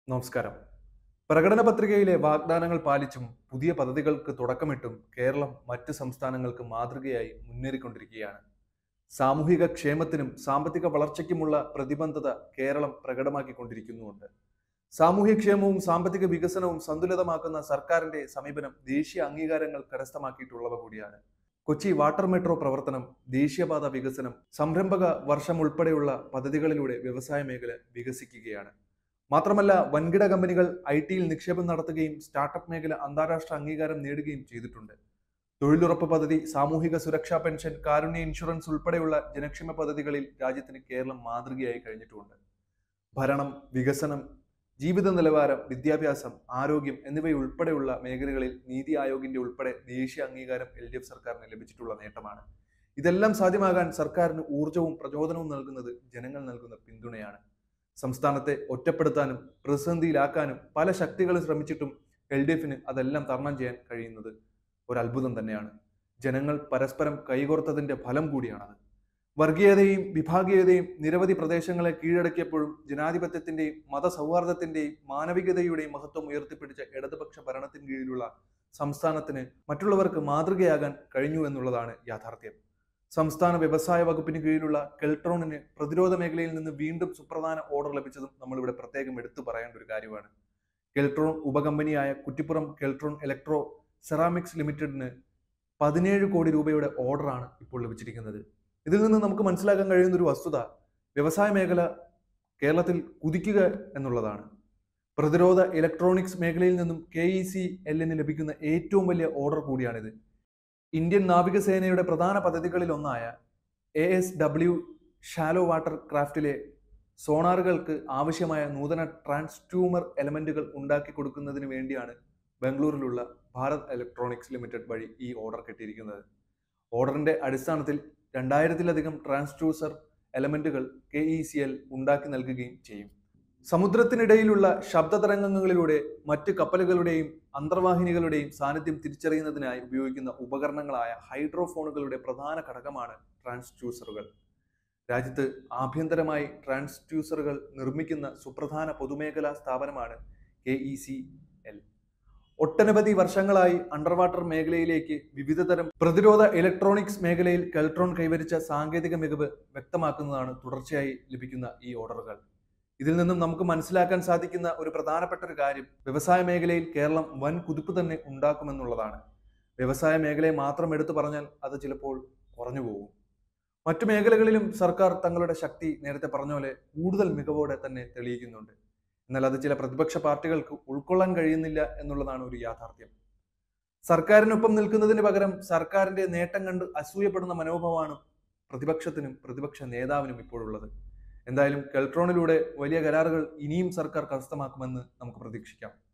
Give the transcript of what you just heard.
നമസ്കാരം. പ്രകടന പത്രികയിലെ വാഗ്ദാനങ്ങൾ പാലിച്ചും പുതിയ പദ്ധതികൾക്ക് തുടക്കമിട്ടും കേരളം മറ്റ് സംസ്ഥാനങ്ങൾക്ക് മാതൃകയായി മുന്നേറിക്കൊണ്ടിരിക്കുകയാണ്. സാമൂഹിക ക്ഷേമത്തിനും സാമ്പത്തിക വളർച്ചയ്ക്കുമുള്ള പ്രതിബദ്ധത കേരളം പ്രകടമാക്കിക്കൊണ്ടിരിക്കുന്നുമുണ്ട്. സാമൂഹ്യക്ഷേമവും സാമ്പത്തിക വികസനവും സന്തുലിതമാക്കുന്ന സർക്കാരിന്റെ സമീപനം ദേശീയ അംഗീകാരങ്ങൾ കരസ്ഥമാക്കിയിട്ടുള്ളവ കൂടിയാണ്. കൊച്ചി വാട്ടർ മെട്രോ പ്രവർത്തനം, ദേശീയപാത വികസനം, സംരംഭക വർഷം ഉൾപ്പെടെയുള്ള പദ്ധതികളിലൂടെ വ്യവസായ മേഖല വികസിക്കുകയാണ്. മാത്രമല്ല, വൻകിട കമ്പനികൾ ഐ.ടിയിൽ നിക്ഷേപം നടത്തുകയും സ്റ്റാർട്ടപ്പ് മേഖല അന്താരാഷ്ട്ര അംഗീകാരം നേടുകയും ചെയ്തിട്ടുണ്ട്. തൊഴിലുറപ്പ് പദ്ധതി, സാമൂഹിക സുരക്ഷാ പെൻഷൻ, കാരുണ്യ ഇൻഷുറൻസ് ഉൾപ്പെടെയുള്ള ജനക്ഷേമ പദ്ധതികളിൽ രാജ്യത്തിന് കേരളം മാതൃകയായി കഴിഞ്ഞിട്ടുമുണ്ട്. ഭരണം, വികസനം, ജീവിത നിലവാരം, വിദ്യാഭ്യാസം, ആരോഗ്യം എന്നിവയുൾപ്പെടെയുള്ള മേഖലകളിൽ നീതി ആയോഗിന്റെ ഉൾപ്പെടെ ദേശീയ അംഗീകാരം എൽ.ഡി.എഫ് സർക്കാരിന് ലഭിച്ചിട്ടുള്ള നേട്ടമാണ്. ഇതെല്ലാം സാധ്യമാകാൻ സർക്കാരിന് ഊർജവും പ്രചോദനവും നൽകുന്നത് ജനങ്ങൾ നൽകുന്ന പിന്തുണയാണ്. സംസ്ഥാനത്തെ ഒറ്റപ്പെടുത്താനും പ്രതിസന്ധിയിലാക്കാനും പല ശക്തികളും ശ്രമിച്ചിട്ടും എൽ.ഡി.എഫിന് അതെല്ലാം തരണം ചെയ്യാൻ കഴിയുന്നത് ഒരു അത്ഭുതം തന്നെയാണ്. ജനങ്ങൾ പരസ്പരം കൈകോർത്തതിന്റെ ഫലം കൂടിയാണത്. വർഗീയതയും വിഭാഗീയതയും നിരവധി പ്രദേശങ്ങളെ കീഴടക്കിയപ്പോഴും ജനാധിപത്യത്തിന്റെയും മതസൗഹാർദ്ദത്തിന്റെയും മാനവികതയുടെയും മഹത്വം ഉയർത്തിപ്പിടിച്ച ഇടതുപക്ഷ ഭരണത്തിന് കീഴിലുള്ള സംസ്ഥാനത്തിന് മറ്റുള്ളവർക്ക് മാതൃകയാകാൻ കഴിഞ്ഞു എന്നുള്ളതാണ് യാഥാർത്ഥ്യം. സംസ്ഥാന വ്യവസായ വകുപ്പിന് കീഴിലുള്ള കെൽട്രോണിന് പ്രതിരോധ മേഖലയിൽ നിന്ന് വീണ്ടും സുപ്രധാന ഓർഡർ ലഭിച്ചതും നമ്മളിവിടെ പ്രത്യേകം എടുത്തു പറയേണ്ട ഒരു കാര്യമാണ്. കെൽട്രോൺ ഉപകമ്പനിയായ കുറ്റിപ്പുറം കെൽട്രോൺ ഇലക്ട്രോ സെറാമിക്സ് ലിമിറ്റഡിന് 17 കോടി രൂപയുടെ ഓർഡറാണ് ഇപ്പോൾ ലഭിച്ചിരിക്കുന്നത്. ഇതിൽ നിന്ന് നമുക്ക് മനസ്സിലാക്കാൻ കഴിയുന്ന ഒരു വസ്തുത വ്യവസായ മേഖല കേരളത്തിൽ കുതിക്കുക എന്നുള്ളതാണ്. പ്രതിരോധ ഇലക്ട്രോണിക്സ് മേഖലയിൽ നിന്നും KECLന് ലഭിക്കുന്ന ഏറ്റവും വലിയ ഓർഡർ കൂടിയാണിത്. ഇന്ത്യൻ നാവികസേനയുടെ പ്രധാന പദ്ധതികളിൽ ഒന്നായ ASW ഷാലോ വാട്ടർ ക്രാഫ്റ്റിലെ സോണാറുകൾക്ക് ആവശ്യമായ നൂതന ട്രാൻസ്ഡ്യൂമർ എലമെന്റുകൾ ഉണ്ടാക്കി കൊടുക്കുന്നതിന് വേണ്ടിയാണ് ബംഗളൂരിലുള്ള ഭാരത് ഇലക്ട്രോണിക്സ് ലിമിറ്റഡ് വഴി ഈ ഓർഡർ കിട്ടിയിരിക്കുന്നത്. ഓർഡറിന്റെ അടിസ്ഥാനത്തിൽ 2000-ലധികം ട്രാൻസ്ഡ്യൂസർ എലമെന്റുകൾ KECL ഉണ്ടാക്കി നൽകുകയും ചെയ്യും. സമുദ്രത്തിനിടയിലുള്ള ശബ്ദതരംഗങ്ങളിലൂടെ മറ്റ് കപ്പലുകളുടെയും അന്തർവാഹിനികളുടെയും സാന്നിധ്യം തിരിച്ചറിയുന്നതിനായി ഉപയോഗിക്കുന്ന ഉപകരണങ്ങളായ ഹൈഡ്രോഫോണുകളുടെ പ്രധാന ഘടകമാണ് ട്രാൻസ്ഡ്യൂസറുകൾ. രാജ്യത്ത് ആഭ്യന്തരമായി ട്രാൻസ്ഡ്യൂസറുകൾ നിർമ്മിക്കുന്ന സുപ്രധാന പൊതുമേഖലാ സ്ഥാപനമാണ് KECL. ഒട്ടനവധി വർഷങ്ങളായി അണ്ടർ വാട്ടർ മേഖലയിലേക്ക് വിവിധതരം പ്രതിരോധ ഇലക്ട്രോണിക്സ് മേഖലയിൽ കെൽട്രോൺ കൈവരിച്ച സാങ്കേതിക മികവ് വ്യക്തമാക്കുന്നതാണ് തുടർച്ചയായി ലഭിക്കുന്ന ഈ ഓർഡറുകൾ. ഇതിൽ നിന്നും നമുക്ക് മനസ്സിലാക്കാൻ സാധിക്കുന്ന ഒരു പ്രധാനപ്പെട്ട ഒരു കാര്യം വ്യവസായ മേഖലയിൽ കേരളം വൻ കുതിപ്പ് തന്നെ ഉണ്ടാക്കുമെന്നുള്ളതാണ്. വ്യവസായ മേഖലയെ മാത്രം എടുത്തു പറഞ്ഞാൽ അത് ചിലപ്പോൾ കുറഞ്ഞു പോകും. മറ്റു മേഖലകളിലും സർക്കാർ തങ്ങളുടെ ശക്തി നേരത്തെ പറഞ്ഞ പോലെ കൂടുതൽ മികവോടെ തന്നെ തെളിയിക്കുന്നുണ്ട്. എന്നാൽ അത് ചില പ്രതിപക്ഷ പാർട്ടികൾക്ക് ഉൾക്കൊള്ളാൻ കഴിയുന്നില്ല എന്നുള്ളതാണ് ഒരു യാഥാർത്ഥ്യം. സർക്കാരിനൊപ്പം നിൽക്കുന്നതിന് പകരം സർക്കാരിന്റെ നേട്ടം കണ്ട് അസൂയപ്പെടുന്ന മനോഭാവമാണ് പ്രതിപക്ഷത്തിനും പ്രതിപക്ഷ നേതാവിനും ഇപ്പോഴുള്ളത്. എന്തായാലും കെൽട്രോണിലൂടെ വലിയ കരാറുകൾ ഇനിയും സർക്കാർ കരസ്ഥമാക്കുമെന്ന് നമുക്ക് പ്രതീക്ഷിക്കാം.